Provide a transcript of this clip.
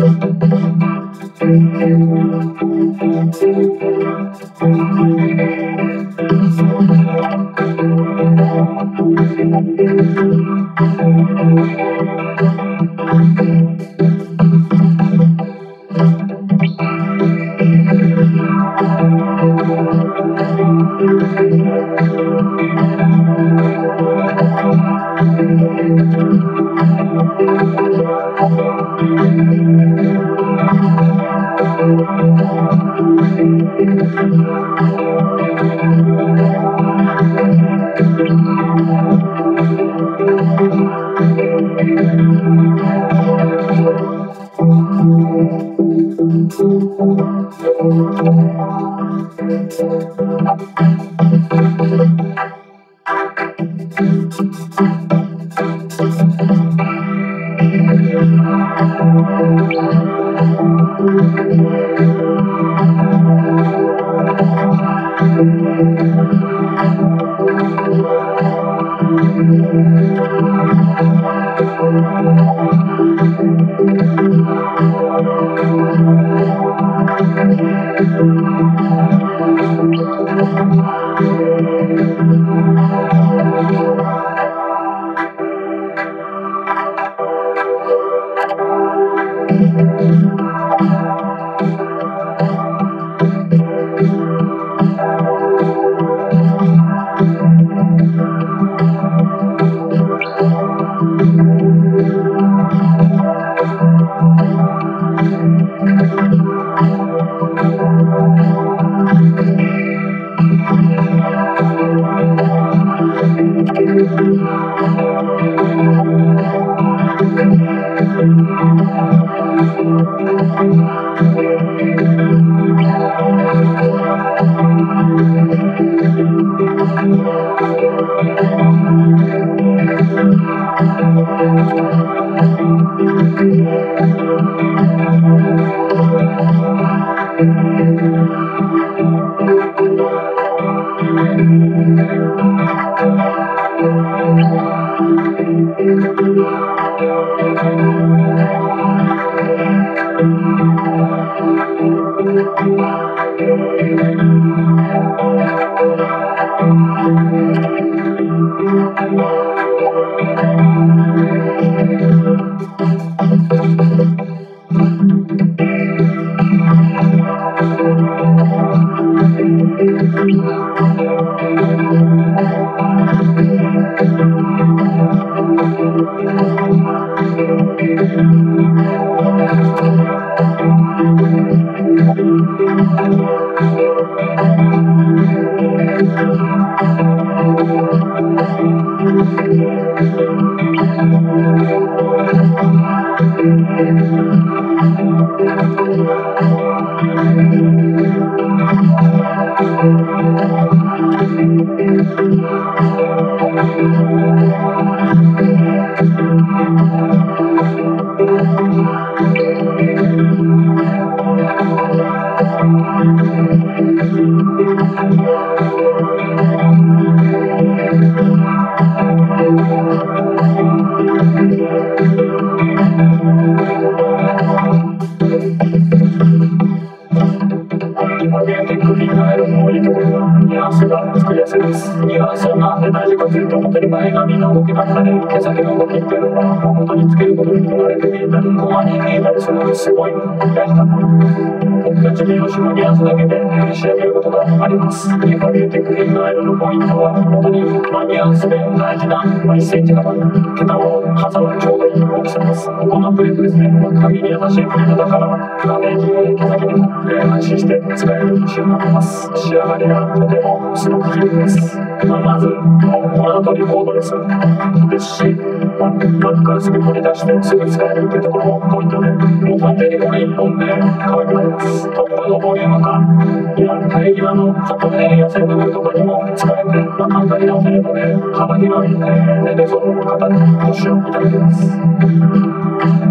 すごい大事なポイントです。僕たち美容師のニュアンスだけで仕上げることがあります。リファビューテックリンの色のポイントは本当にニュアンスで大事な1センチ幅桁を挟むちょうどいい大きさです。ここのプレートですね、髪に優しいプレートだからダメージ毛先でも安心して使える仕様になってます。仕上がりがとてもすごく綺麗です。まずモノトリコードレスですし、バッグからすぐ取り出してすぐ使えるというところもポイントで、もう完全にこれ1本で可愛くなります。トップのボリューム感や生え際のちょっとね痩せ部分とかにも使えて、簡単に直せるので幅広い年齢層の方にご使用いただけます。